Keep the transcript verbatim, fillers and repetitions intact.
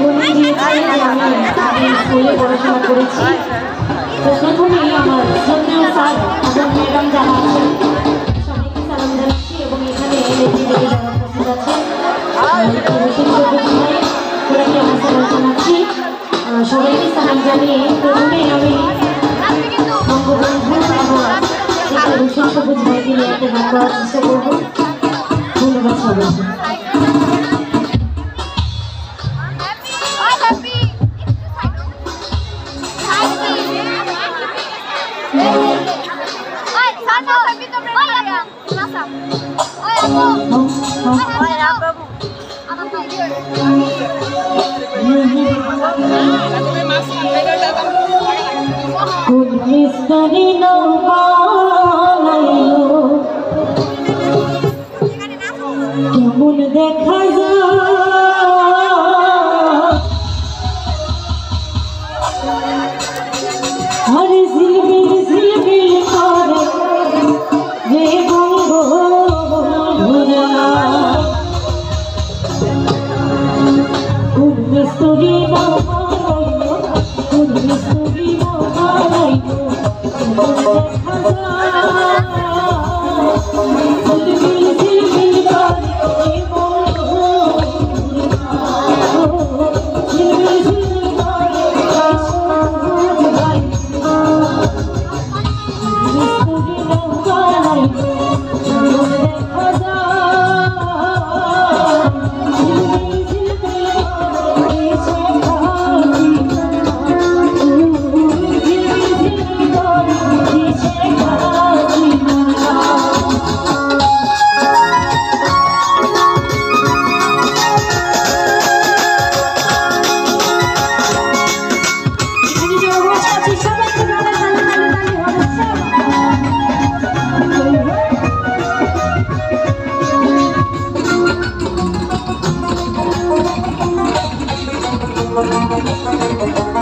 বলে দিয়েছে যে আমি আগে স্কুলে পড়াশোনা করেছি। তো প্রথমেই আমার শ্রদ্ধেয় স্যার এবং ম্যাডাম যারা আছেন সবাইকে সালাম জানাচ্ছি এবং এখানে লেখি লেখে যারা উপস্থিত আছেন ওরাকে আমার সালাম জানাচ্ছি। সবাইকে সালাম জানিয়ে প্রথমেই আমি বঙ্গবন্ধু এবং রুশন সবুজ ভাইকে নিয়ে একটা গান করার চেষ্টা করবো। ধন্যবাদ সবাইকে। কেমন দেখা আর ঝিলমিল ঝিলমিল করে রে বঙ্গবন্ধুরা কোন মিস্তুরি না বানাইলো কোন মিস্তুরি না বানাইলো কেমন দেখা ঝিলমিল ঝিলমিল করে রে Thank you.